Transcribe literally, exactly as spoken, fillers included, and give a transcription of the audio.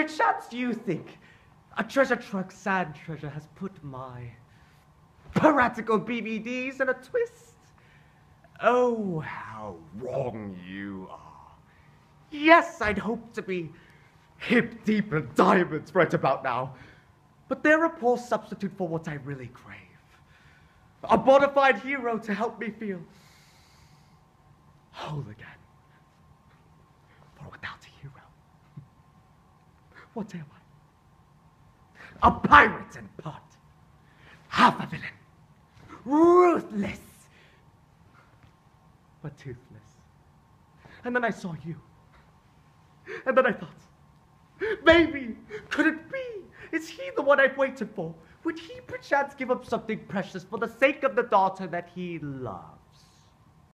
perchance you think a treasure truck sand treasure has put my piratical B V Ds in a twist? Oh, how wrong you are. Yes, I'd hoped to be hip deep in diamonds right about now, but they're a poor substitute for what I really crave. A bona fide hero to help me feel whole again. For without a hero, what am I? A pirate in part, half a villain, ruthless, but toothless. And then I saw you. And then I thought, maybe, could it be? Is he the one I've waited for? Would he perchance give up something precious for the sake of the daughter that he loves?